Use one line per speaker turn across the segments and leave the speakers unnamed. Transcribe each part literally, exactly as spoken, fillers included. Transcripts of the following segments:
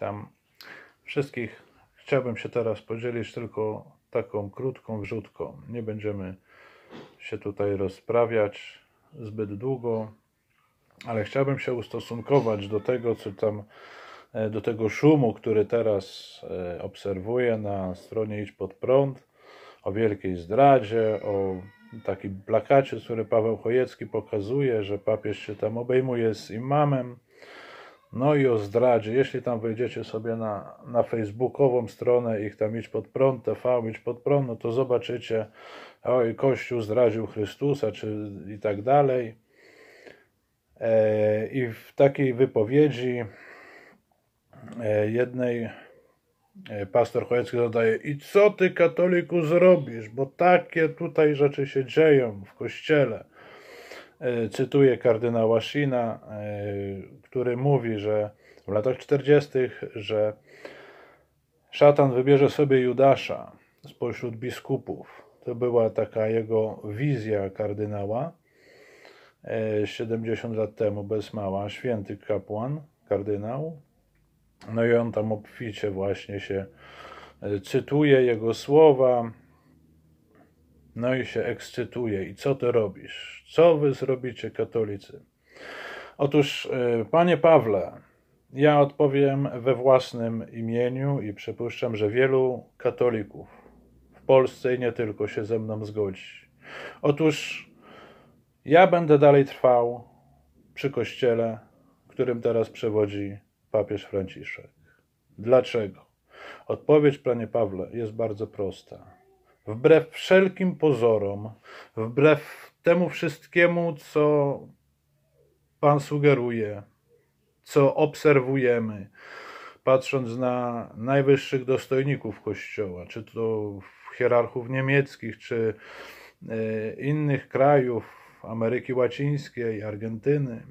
tam wszystkich chciałbym się teraz podzielić tylko taką krótką wrzutką. Nie będziemy się tutaj rozprawiać zbyt długo, ale chciałbym się ustosunkować do tego, co tam, do tego szumu, który teraz obserwuję na stronie Idź Pod Prąd, o wielkiej zdradzie, o takim plakacie, który Paweł Chojecki pokazuje, że papież się tam obejmuje z imamem, no i o zdradzie. Jeśli tam wejdziecie sobie na, na facebookową stronę ich tam Idź Pod Prąd, T V, Idź Pod Prąd, no to zobaczycie, oj, Kościół zdradził Chrystusa, czy i tak dalej. E, I w takiej wypowiedzi e, jednej e, pastor Chojecki zadaje: i co ty, katoliku, zrobisz, bo takie tutaj rzeczy się dzieją w Kościele. E, cytuję kardynała Shina, e, który mówi, że w latach czterdziestych, że szatan wybierze sobie Judasza spośród biskupów. To była taka jego wizja kardynała siedemdziesiąt lat temu, bez mała, święty kapłan, kardynał. No i on tam obficie właśnie się cytuje jego słowa, no i się ekscytuje. I co ty robisz? Co wy zrobicie, katolicy? Otóż, panie Pawle, ja odpowiem we własnym imieniu i przypuszczam, że wielu katolików w Polsce i nie tylko się ze mną zgodzi. Otóż ja będę dalej trwał przy Kościele, którym teraz przewodzi papież Franciszek. Dlaczego? Odpowiedź, panie Pawle, jest bardzo prosta. Wbrew wszelkim pozorom, wbrew temu wszystkiemu, co pan sugeruje, co obserwujemy, patrząc na najwyższych dostojników Kościoła, czy to hierarchów niemieckich, czy innych krajów Ameryki Łacińskiej, Argentyny,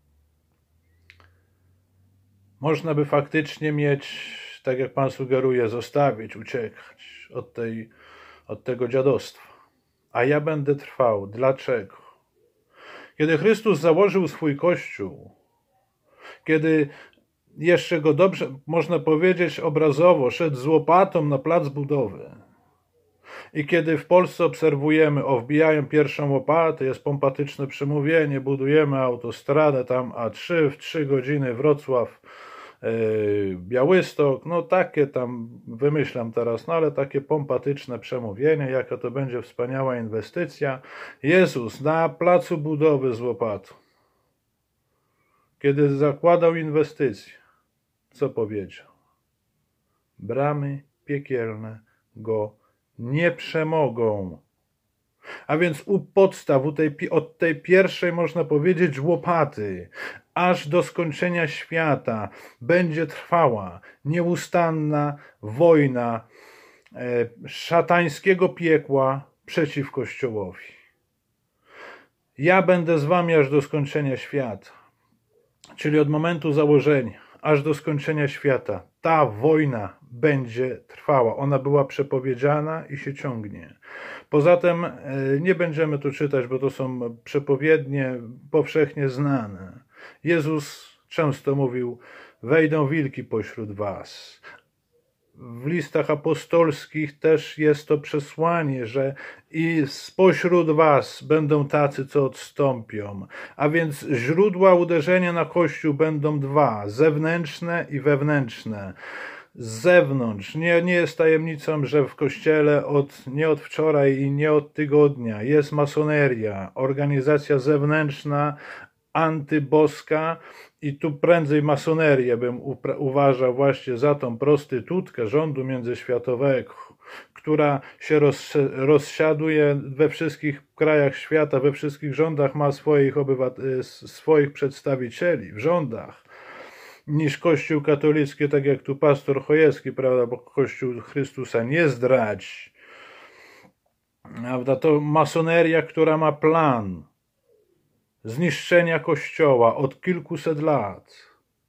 można by faktycznie mieć, tak jak pan sugeruje, zostawić, uciekać od, tej, od tego dziadostwa. A ja będę trwał. Dlaczego? Kiedy Chrystus założył swój Kościół, kiedy jeszcze go dobrze, można powiedzieć obrazowo, szedł z łopatą na plac budowy, i kiedy w Polsce obserwujemy, o, wbijają pierwszą łopatę, jest pompatyczne przemówienie, budujemy autostradę tam A trzy, w trzy godziny Wrocław, yy, Białystok, no takie tam, wymyślam teraz, no ale takie pompatyczne przemówienie, jaka to będzie wspaniała inwestycja. Jezus na placu budowy z łopatą, kiedy zakładał inwestycje, co powiedział? Bramy piekielne go nie przemogą. A więc u podstaw, u tej, od tej pierwszej, można powiedzieć, łopaty, aż do skończenia świata będzie trwała nieustanna wojna e, szatańskiego piekła przeciw Kościołowi. Ja będę z wami aż do skończenia świata, czyli od momentu założenia aż do skończenia świata. Ta wojna będzie trwała. Ona była przepowiedziana i się ciągnie. Poza tym nie będziemy tu czytać, bo to są przepowiednie powszechnie znane. Jezus często mówił: wejdą wilki pośród was. W listach apostolskich też jest to przesłanie, że i spośród was będą tacy, co odstąpią. A więc źródła uderzenia na Kościół będą dwa, zewnętrzne i wewnętrzne. Z zewnątrz, nie, nie jest tajemnicą, że w Kościele od, nie od wczoraj i nie od tygodnia jest masoneria, organizacja zewnętrzna, antyboska, i tu prędzej masonerię bym uważał właśnie za tą prostytutkę rządu międzyświatowego, która się roz, rozsiaduje we wszystkich krajach świata, we wszystkich rządach, ma swoich, obywat- swoich przedstawicieli w rządach, niż Kościół katolicki, tak jak tu pastor Chojecki, prawda, bo Kościół Chrystusa nie zdradzi. Prawda, to masoneria, która ma plan zniszczenia Kościoła od kilkuset lat.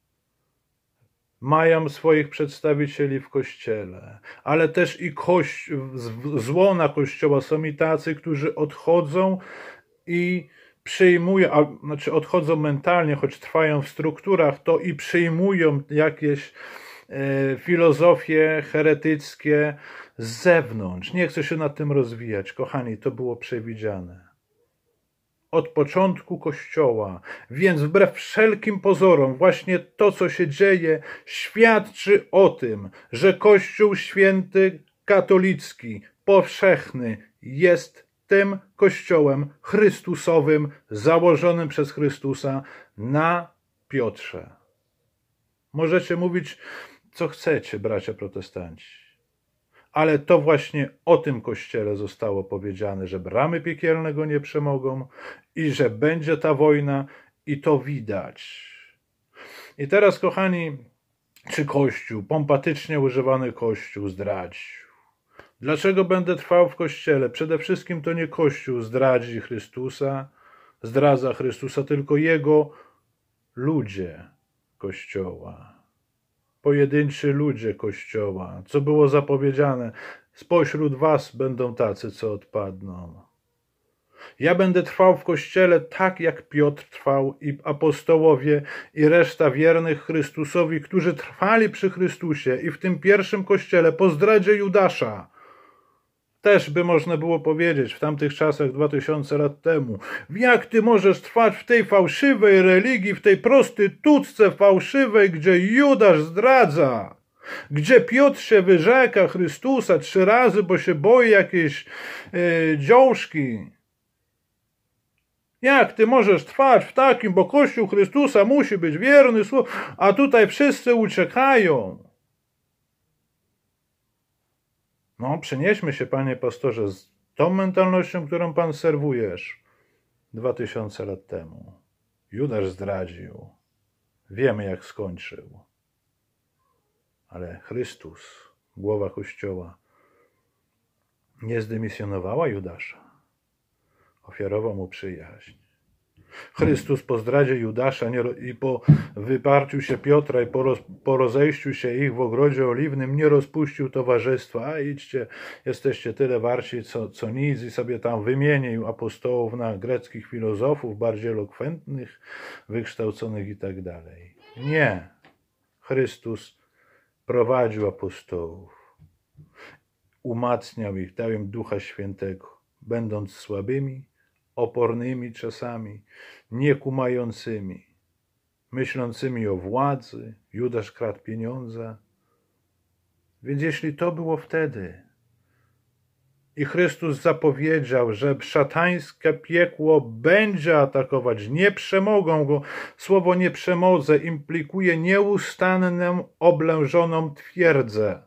Mają swoich przedstawicieli w Kościele, ale też i kości- z łona Kościoła są i tacy, którzy odchodzą i przyjmują, a, znaczy odchodzą mentalnie, choć trwają w strukturach, to i przyjmują jakieś filozofie heretyckie z zewnątrz. Nie chcę się nad tym rozwijać. Kochani, to było przewidziane. Od początku Kościoła, więc wbrew wszelkim pozorom właśnie to, co się dzieje, świadczy o tym, że Kościół Święty katolicki, powszechny jest tym Kościołem Chrystusowym, założonym przez Chrystusa na Piotrze. Możecie mówić, co chcecie, bracia protestanci. Ale to właśnie o tym Kościele zostało powiedziane, że bramy piekielne go nie przemogą i że będzie ta wojna i to widać. I teraz, kochani, czy Kościół, pompatycznie używany Kościół zdradził? Dlaczego będę trwał w Kościele? Przede wszystkim to nie Kościół zdradzi Chrystusa, zdradza Chrystusa, tylko Jego ludzie Kościoła. Pojedynczy ludzie Kościoła, co było zapowiedziane, spośród was będą tacy, co odpadną. Ja będę trwał w Kościele tak, jak Piotr trwał i apostołowie i reszta wiernych Chrystusowi, którzy trwali przy Chrystusie i w tym pierwszym Kościele po zdradzie Judasza. Też by można było powiedzieć w tamtych czasach, dwa tysiące lat temu, jak ty możesz trwać w tej fałszywej religii, w tej prostytutce fałszywej, gdzie Judasz zdradza, gdzie Piotr się wyrzeka Chrystusa trzy razy, bo się boi jakiejś yy, dziążki. Jak ty możesz trwać w takim, bo Kościół Chrystusa musi być wierny, a tutaj wszyscy uciekają. No, przenieśmy się, panie pastorze, z tą mentalnością, którą pan serwujesz dwa tysiące lat temu. Judasz zdradził. Wiemy, jak skończył. Ale Chrystus, głowa Kościoła, nie zdymisjonowała Judasza. Ofiarował mu przyjaźń. Chrystus po zdradzie Judasza nie, i po wyparciu się Piotra i po, roz, po rozejściu się ich w ogrodzie oliwnym nie rozpuścił towarzystwa. A idźcie, jesteście tyle warci, co, co nic, i sobie tam wymienił apostołów na greckich filozofów, bardziej elokwentnych, wykształconych i tak dalej. Nie. Chrystus prowadził apostołów. Umacniał ich, dał im Ducha Świętego, będąc słabymi, opornymi czasami, niekumającymi, myślącymi o władzy. Judasz kradł pieniądze. Więc jeśli to było wtedy i Chrystus zapowiedział, że szatańskie piekło będzie atakować, nie przemogą go, słowo nie przemodze implikuje nieustanną, oblężoną twierdzę.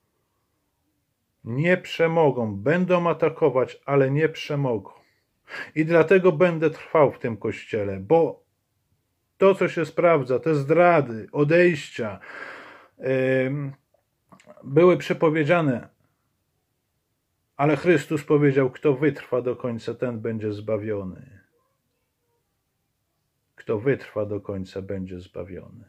Nie przemogą, będą atakować, ale nie przemogą. I dlatego będę trwał w tym Kościele, bo to, co się sprawdza, te zdrady, odejścia yy, były przepowiedziane, ale Chrystus powiedział, kto wytrwa do końca, ten będzie zbawiony. Kto wytrwa do końca, będzie zbawiony.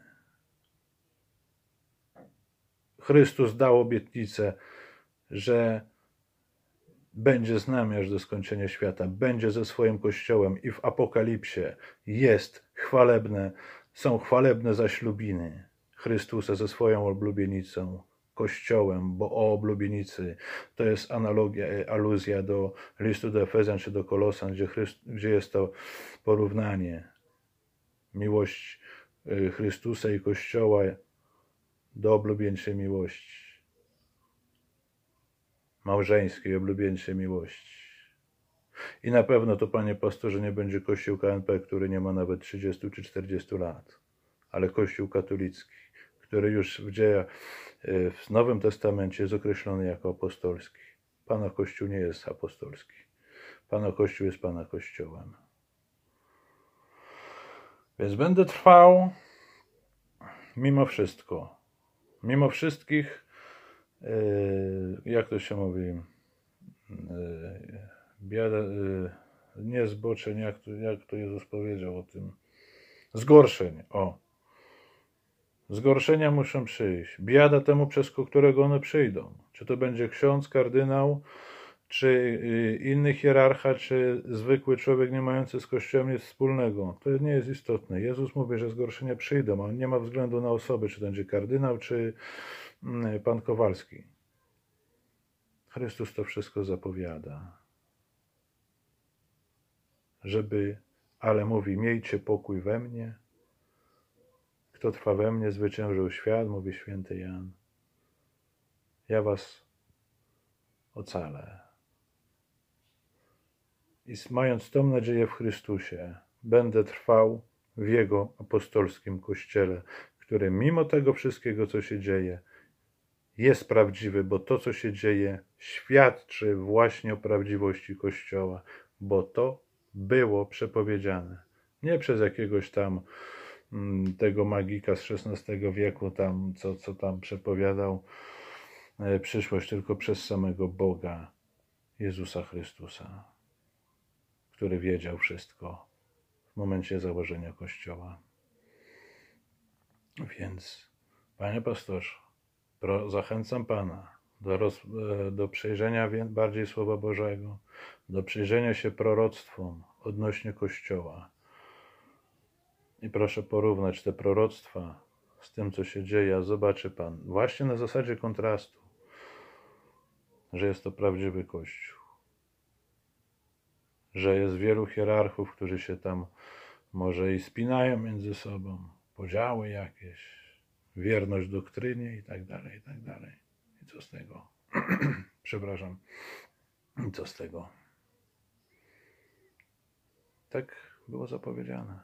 Chrystus dał obietnicę, że będzie z nami aż do skończenia świata, będzie ze swoim Kościołem i w Apokalipsie jest chwalebne, są chwalebne zaślubiny Chrystusa ze swoją oblubienicą, Kościołem, bo o oblubienicy to jest analogia, aluzja do listu do Efezjan czy do Kolosan, gdzie, Chryst, gdzie jest to porównanie miłość Chrystusa i Kościoła do oblubieńczej miłości. Małżeńskiej, oblubieńczej miłości. I na pewno to, panie pastorze, nie będzie Kościół K N P, który nie ma nawet trzydziestu czy czterdziestu lat, ale Kościół katolicki, który już w dziejach, w Nowym Testamencie jest określony jako apostolski. Pana Kościół nie jest apostolski. Pana Kościół jest Pana Kościołem. Więc będę trwał mimo wszystko. Mimo wszystkich, jak to się mówi, biada, nie zboczeń, jak to, jak to Jezus powiedział o tym, zgorszeń, o. Zgorszenia muszą przyjść. Biada temu, przez którego one przyjdą. Czy to będzie ksiądz, kardynał, czy y, inny hierarcha, czy zwykły człowiek nie mający z Kościołem nic wspólnego. To nie jest istotne. Jezus mówi, że zgorszenia przyjdą, a on nie ma względu na osoby, czy to będzie kardynał, czy mm, pan Kowalski. Chrystus to wszystko zapowiada. Żeby, ale mówi, miejcie pokój we mnie. Kto trwa we mnie, zwyciężył świat, mówi święty Jan. Ja was ocalę. I mając tą nadzieję w Chrystusie, będę trwał w Jego apostolskim Kościele, który mimo tego wszystkiego, co się dzieje, jest prawdziwy, bo to, co się dzieje, świadczy właśnie o prawdziwości Kościoła, bo to było przepowiedziane. Nie przez jakiegoś tam mm, tego magika z szesnastego wieku, tam, co, co tam przepowiadał e, przyszłość, tylko przez samego Boga, Jezusa Chrystusa, który wiedział wszystko w momencie założenia Kościoła. Więc, panie pastorze, pro, zachęcam pana do, roz, do przejrzenia bardziej Słowa Bożego, do przyjrzenia się proroctwom odnośnie Kościoła. I proszę porównać te proroctwa z tym, co się dzieje, a zobaczy pan, właśnie na zasadzie kontrastu, że jest to prawdziwy Kościół. Że jest wielu hierarchów, którzy się tam może i spinają między sobą, podziały jakieś, wierność doktrynie i tak dalej, i tak dalej. I co z tego? Przepraszam. I co z tego? Tak było zapowiedziane.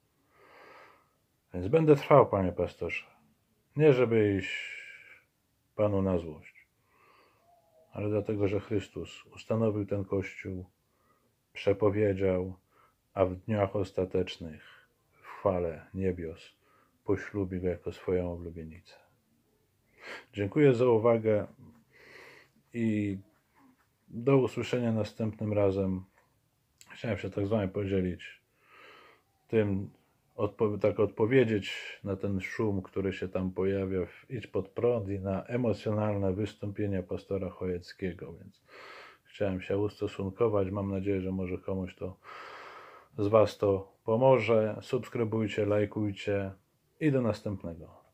Więc będę trwał, panie pastorze. Nie żeby iść panu na złość, ale dlatego, że Chrystus ustanowił ten Kościół, przepowiedział, a w dniach ostatecznych w chwale niebios poślubi go jako swoją oblubienicę. Dziękuję za uwagę i do usłyszenia następnym razem. Chciałem się tak z wami podzielić tym, odpo- tak odpowiedzieć na ten szum, który się tam pojawia w Idź pod prąd i na emocjonalne wystąpienia pastora Chojeckiego, więc chciałem się ustosunkować. Mam nadzieję, że może komuś to z was to pomoże. Subskrybujcie, lajkujcie i do następnego.